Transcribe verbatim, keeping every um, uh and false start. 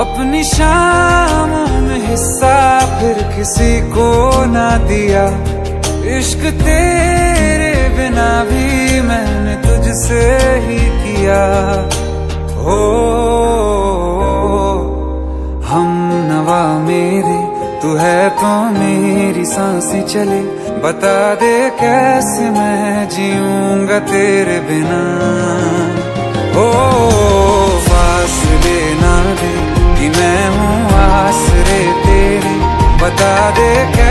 अपनी शामों में हिस्सा फिर किसी को ना दिया। इश्क तेरे बिना भी मैंने तुझसे ही किया। हो हम नवा मेरे, तू है तो मेरी सांसें चले। बता दे कैसे मैं जीऊंगा तेरे बिना। ओ फासले ना दे कि मैं हूँ आसरे तेरे। बता दे